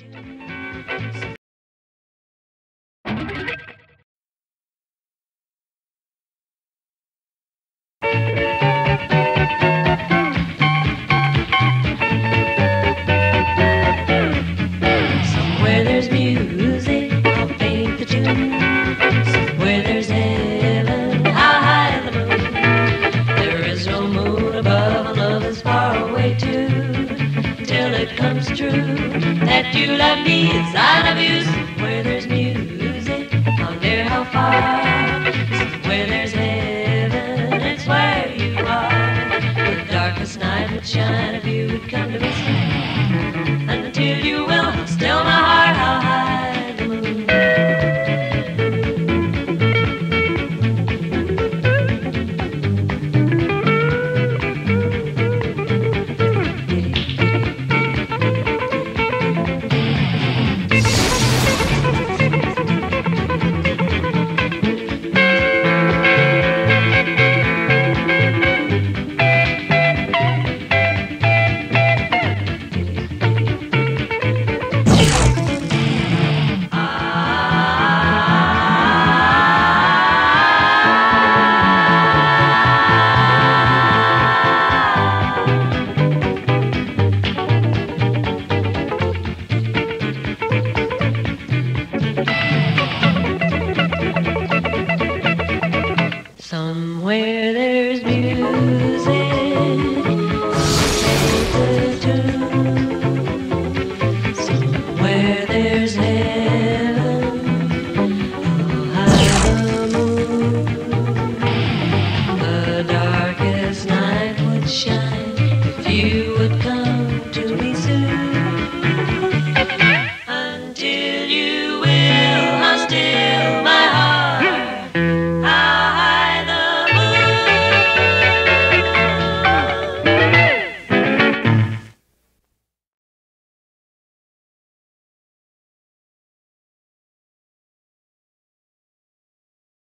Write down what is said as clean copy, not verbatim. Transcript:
Somewhere there's music, I'll paint the tune. Somewhere there's heaven, how high in the moon. There is no moon above, and love is far away too. Till it comes true that you love me as I love you. Somewhere there's music, I wonder how far.